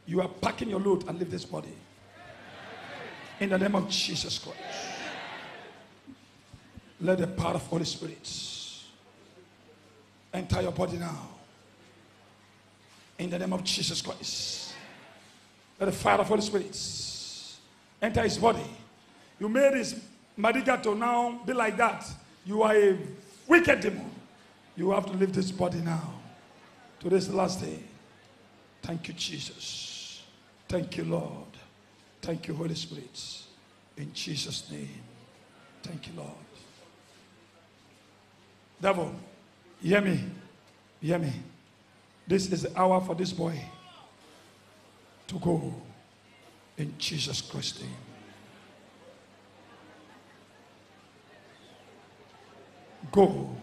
You are packing your load and leave this body. In the name of Jesus Christ. Let the power of Holy Spirit enter your body now. In the name of Jesus Christ. Let the fire of Holy Spirit enter his body. You made his Madiga to now be like that. You are a wicked demon. You have to leave this body now. Today's the last day. Thank you, Jesus. Thank you, Lord. Thank you, Holy Spirit. In Jesus' name. Thank you, Lord. Devil, hear me. Hear me. This is the hour for this boy to go. In Jesus Christ's name. Go.